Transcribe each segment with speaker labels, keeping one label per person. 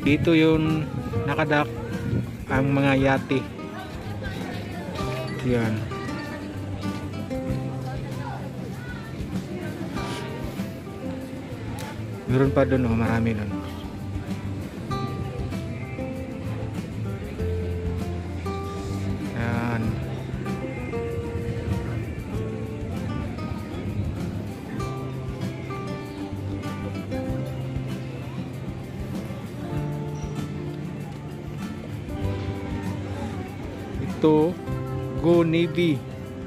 Speaker 1: Dito yung nakadak ang mga yate. Yan. Meron pa doon, oh, marami doon. Yan. Ito, Go Navy.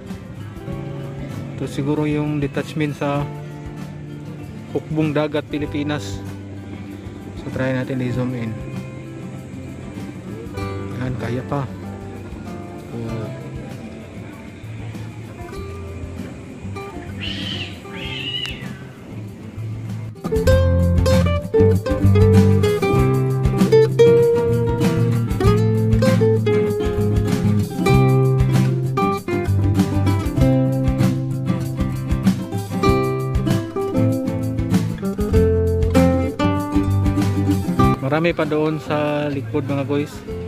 Speaker 1: Ito siguro yung detachment sa Hukbong Dagat, Pilipinas. So try natin i-zoom in. Yan, kaya pa. Oh. Marami pa doon sa likod mga guys.